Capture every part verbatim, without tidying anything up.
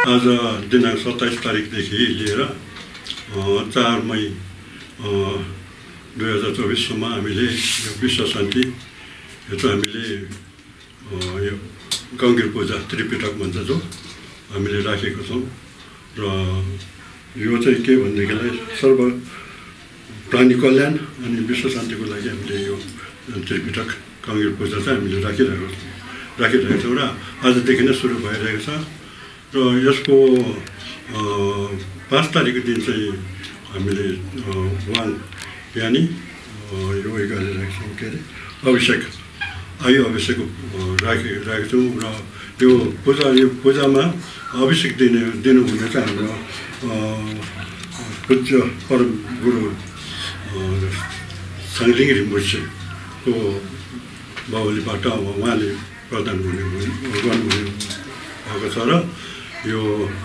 आज दिनाङ्क सत्ताइस तारिकदेखि लिएर चार मई दुई हजार चौबिससम्म हामीले यो विश्व शान्ति यो चाहिँ हामीले यो गङ्गीर पूजा त्रिपिटक भन्छ जो हामीले राखेको छौँ र यो चाहिँ के भनेदेखिलाई सर्व प्राणी कल्याण अनि विश्व शान्तिको लागि हामीले यो त्रिपिटक गङ्गीर पूजा चाहिँ हामीले राखिरहेको छौँ राखिरहेको छौँ र आजदेखि नै सुरु भइरहेको छ र यसको पाँच तारिकको दिन चाहिँ हामीले वाङ यानि यो उयो गरिरहेको छौँ के अरे अभिषेक आयु अभिषेक राखे राखेको छौँ र यो पूजा यो पूजामा अभिषेक दिने दिनुहुने चाहिँ हाम्रो पूज्य परम गुरु साङ्लिङ रिम्पोछेको बाहुलीबाट अब उहाँले प्रदान हुने गर्नुहुने भएको छ र यो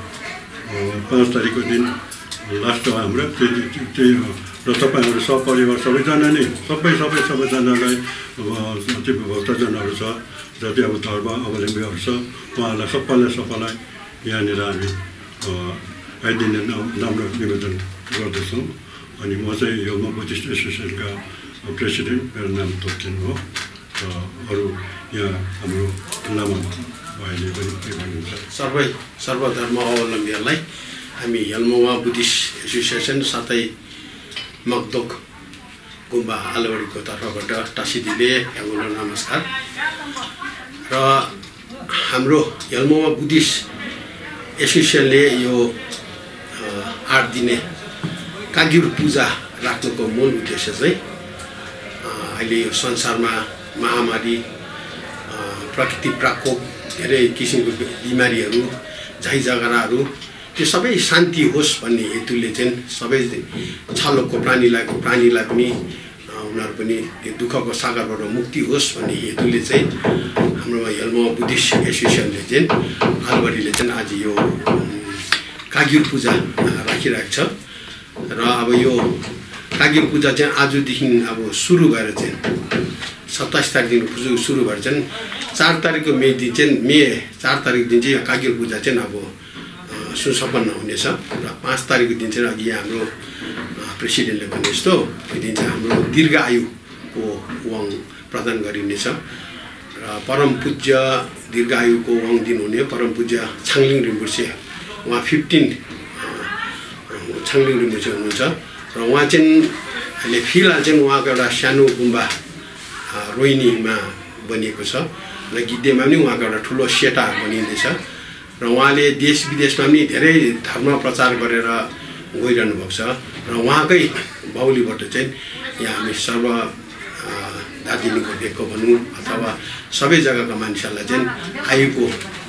पाँच तारिकको दिन लास्ट हाम्रो त्यही त्यही र तपाईँहरू सपरिवार सबैजना नै सबै सबै सबैजनालाई जति भक्तजनहरू छ जति अब धर्म अवलम्बीहरू छ उहाँहरूलाई सबैलाई सबैलाई यहाँनिर हामी आइदिने राम्रो निवेदन गर्दछौँ अनि म चाहिँ यो म बुद्धिस्ट एसोसिएसनका प्रेसिडेन्ट मेरो नाम तोक्छेन हो र अरू यहाँ हाम्रो लामा भाइले पनि के भन्नुहुन्छ सबै सर्वधर्म अवलम्बीहरूलाई हामी यल्मोवा बुद्धिस्ट एसोसिएसन साथै मगदोक गुम्बा आलवाडीको तर्फबाट टासिदिले यहाँको नमस्कार र हाम्रो यल्मोवा बुद्धिस्ट एसोसिएसनले यो आठ दिने कागिर पूजा राख्नुको मूल उद्देश्य चाहिँ अहिले यो संसारमा महामारी प्रकृति प्रकोप धेरै किसिमको बिमारीहरू झैझगडाहरू त्यो सबै शान्ति होस् भन्ने हेतुले चाहिँ सबै छलोकको प्राणीलाई प्राणीलाई पनि उनीहरू पनि त्यो दुःखको सागरबाट मुक्ति होस् भन्ने हेतुले चाहिँ हाम्रो यल्मोवा बुद्धिस्ट एसोसिएसनले चाहिँ आलवाडीले चाहिँ आज यो कागिर पूजा राखिरहेको छ र अब यो कागिर पूजा चाहिँ आजदेखि अब सुरु भएर चाहिँ सत्ताइस तारिकदेखि सुरु भएर चाहिँ चार तारिकको मे दिन चाहिँ मे चार तारिक दिन चाहिँ कागिर पूजा चाहिँ अब सुसम्पन्न हुनेछ र पाँच तारिकको दिन चाहिँ अघि हाम्रो प्रेसिडेन्टले भने जस्तो त्यो दिन चाहिँ हाम्रो दीर्घ आयुको वाङ प्रदान गरिनेछ र परम पूज्य दीर्घ आयुको वाङ दिन हुने परम पूज्य छाङलिङ रिम्पोछे उहाँ फिफ्टिन छाङलिङ रिम्पोछे हुनुहुन्छ र उहाँ चाहिँ अहिले फिलहाल चाहिँ उहाँको एउटा सानो गुम्बा रोहिनीमा बनिएको छ र गिद्धेमा पनि उहाँको एउटा ठुलो सेटा बनिँदैछ र उहाँले देश विदेशमा पनि धेरै धर्म प्रचार गरेर गइरहनु भएको छ र उहाँकै बाहुलीबाट चाहिँ यहाँ हामी सर्व दार्जिलिङको भेगको भनौँ अथवा सबै जग्गाका मानिसहरूलाई चाहिँ आयुको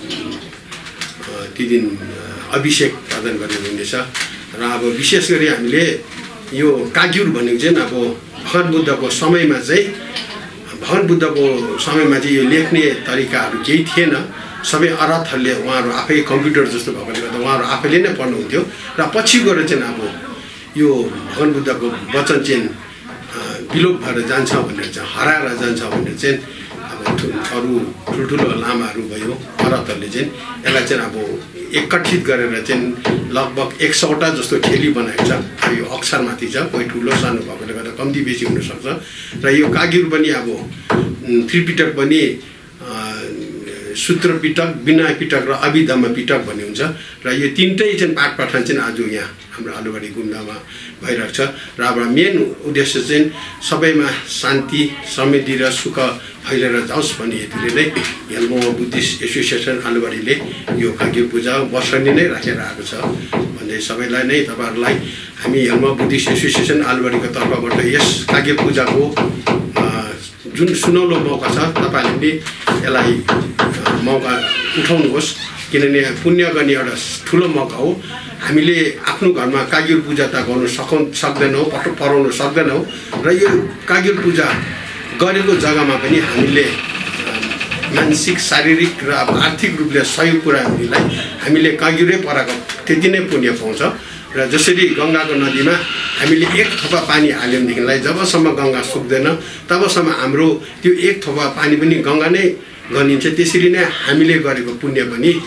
ती दिन अभिषेक प्रदान गरेर हुनेछ र अब विशेष गरी हामीले यो कागिर भनेको चाहिँ अब भगवान बुद्धको समयमा चाहिँ भगवान बुद्धको समयमा चाहिँ यो लेख्ने तरिकाहरू केही थिएन सबै अरथहरूले उहाँहरू आफै कम्प्युटर जस्तो भएकोले गर्दा उहाँहरू आफैले नै पढ्नुहुन्थ्यो र पछि गएर चाहिँ अब यो भगवान बुद्धको वचन चाहिँ विलोप भएर जान्छ भनेर चाहिँ हराएर जान्छ भनेर चाहिँ अब अरू ठुल्ठुलो लामाहरू भयो अरथहरूले चाहिँ यसलाई चाहिँ अब एकत्रित गरेर चाहिँ लगभग एक सौवटा जस्तो ठेली बनाएको छ यो अक्षरमाथि छ कोही ठुलो सानो भएकोले गर्दा कम्ती बेसी हुनसक्छ र यो कागिर पनि अब त्रिपिटक पनि सूत्र पिटक विनय पिटक र अभिधम्म पिटक भन्ने हुन्छ र यो तिनटै चाहिँ पाठ पठन चाहिँ आज यहाँ हाम्रो आलुवाडी गुम्बामा भइरहेको छ र अब मेन उद्देश्य चाहिँ सबैमा शान्ति समृद्धि र सुख फैलिएर जाओस् भन्ने हेतुले नै यल्मोवा बुद्धिस्ट एसोसिएसन आलुवाडीले यो कागिर पूजा वर्षनी नै राखेर आएको छ भन्दै सबैलाई नै तपाईँहरूलाई हामी यल्मोवा बुद्धिस्ट एसोसिएसन आलुवाडीको तर्फबाट यस कागिर पूजाको जुन सुनौलो मौका छ तपाईँहरूले पनि यसलाई मौका उठाउनुहोस् किनभने पुण्य गर्ने एउटा ठुलो मौका हो हामीले आफ्नो घरमा कागिर पूजा त गर्नु सकौ सक्दैनौँ पट पराउनु सक्दैनौँ र यो कागिर पूजा गरेको जग्गामा पनि हामीले मानसिक शारीरिक र अब आर्थिक रूपले सहयोग पुर्याउनेलाई हामीले कागिरै पराएको त्यति नै पुण्य पाउँछ र जसरी गङ्गाको नदीमा हामीले एक थोपा पानी हाल्यौँदेखिलाई जबसम्म गङ्गा सुक्दैन तबसम्म हाम्रो त्यो एक थोपा पानी पनि गङ्गा नै गनिन्छ त्यसरी नै हामीले गरेको पुण्य पनि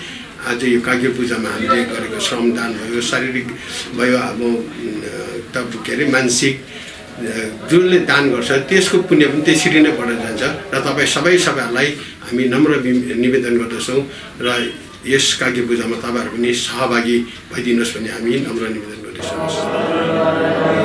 आज यो कागी पूजामा हामीले गरेको श्रमदान भयो, शारीरिक भयो, अब त के अरे मानसिक जसले दान गर्छ त्यसको पुण्य पनि त्यसरी नै बढेर जान्छ। र तपाईँ सबै सबैलाई हामी नम्र निवेदन गर्दछौँ र यस कागी पूजामा तपाईँहरू पनि सहभागी भइदिनुहोस् भन्ने हामी नम्र निवेदन गर्दछौँ।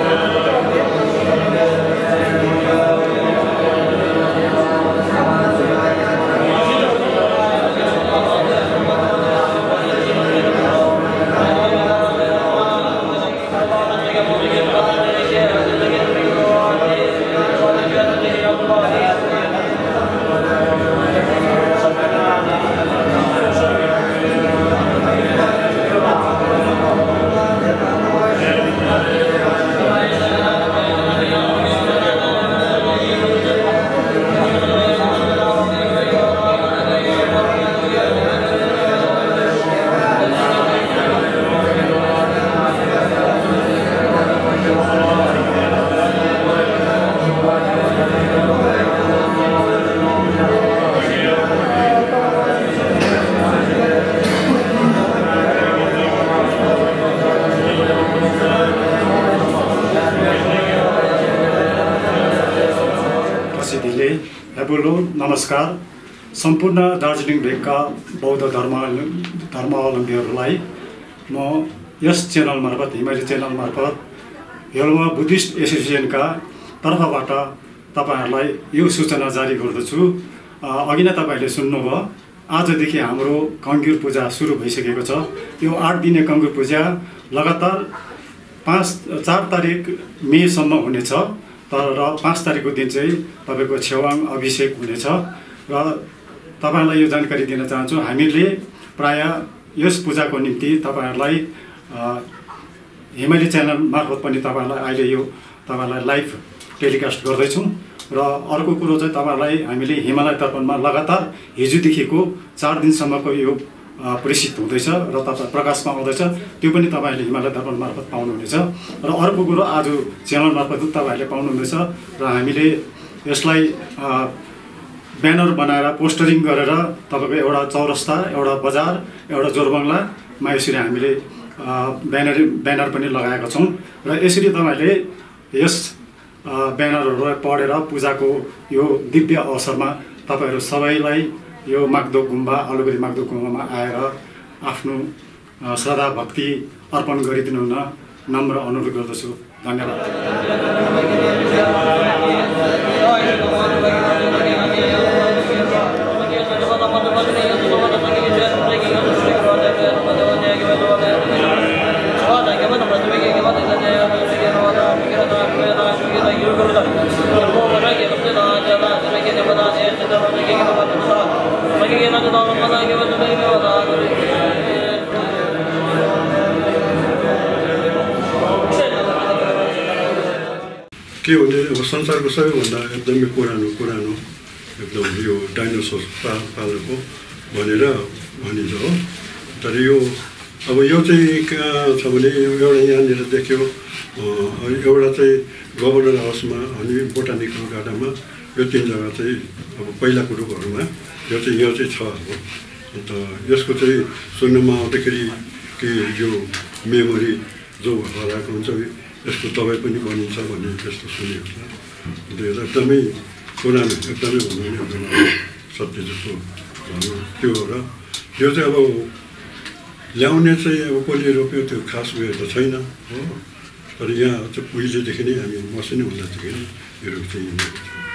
हेलो नमस्कार। सम्पूर्ण दार्जिलिङ भेगका बौद्ध धर्म धर्मावलम्बीहरूलाई म यस च्यानल मार्फत हिमाली च्यानल मार्फत हेलोमा बुद्धिस्ट एसोसिएसनका तर्फबाट तपाईँहरूलाई यो सूचना जारी गर्दछु। अघि नै तपाईँहरूले सुन्नुभयो, आजदेखि हाम्रो कङ्गुर पूजा सुरु भइसकेको छ। यो आठ दिने कङ्गुर पूजा लगातार पाँच चार तारिक मेसम्म हुनेछ। तर पाँच तारिकको दिन चाहिँ तपाईँको छेवाङ अभिषेक हुनेछ। र तपाईँलाई यो जानकारी दिन चाहन्छु, हामीले प्राय यस पूजाको निम्ति तपाईँहरूलाई हिमाली च्यानल मार्फत पनि तपाईँहरूलाई अहिले यो तपाईँहरूलाई लाइभ टेलिकास्ट गर्दैछौँ। र अर्को कुरो चाहिँ तपाईँहरूलाई हामीले हिमालय दर्पणमा लगातार हिजोदेखिको चार दिनसम्मको यो प्रेषित हुँदैछ र तपाईँ प्रकाशमा आउँदैछ, त्यो पनि तपाईँहरूले हिमालय दर्पण मार्फत पाउनुहुनेछ। र अर्को कुरो आज च्यानल मार्फत तपाईँहरूले पाउनुहुनेछ। र हामीले यसलाई ब्यानर बनाएर पोस्टरिङ गरेर तपाईँको एउटा चौरस्ता, एउटा बजार, एउटा जोरबङ्गलामा यसरी हामीले ब्यानर ब्यानर पनि लगाएका छौँ। र यसरी तपाईँहरूले यस ब्यानरहरूलाई पढेर पूजाको यो दिव्य अवसरमा तपाईँहरू सबैलाई यो मागदोक गुम्बा अलगढी मागदोक गुम्बामा आएर आफ्नो श्रद्धा भक्ति अर्पण गरिदिनु हुन नम्र अनुरोध गर्दछु। धन्यवाद। के हुन्छ, अब संसारको सबैभन्दा एकदमै पुरानो पुरानो एकदम यो डाइनोसर पा पालेको भनेर भनिन्छ हो। तर यो अब यो चाहिँ कहाँ छ भने एउटा यहाँनिर देख्यो, एउटा चाहिँ गभर्नर हाउसमा अनि बोटानिकल गार्डनमा, यो तिन जग्गा चाहिँ अब पहिलाको रूपहरूमा यो चाहिँ यो चाहिँ छ। अब अन्त यसको चाहिँ सुन्नमा आउँदाखेरि कि यो मेमोरी जो हराएको हुन्छ यसको दबाई पनि बनिन्छ भन्ने त्यस्तो सुनेको छ। अन्त यो एकदमै पुरानो, एकदमै भन्नु भने सत्य जस्तो भन्नु त्यो हो। र यो चाहिँ अब ल्याउने चाहिँ अब कसले रोप्यो त्यो खास उयो त छैन हो। तर यहाँ चाहिँ उहिलेदेखि नै हामी मसिनो हुँदाखेरि यो रुख चाहिँ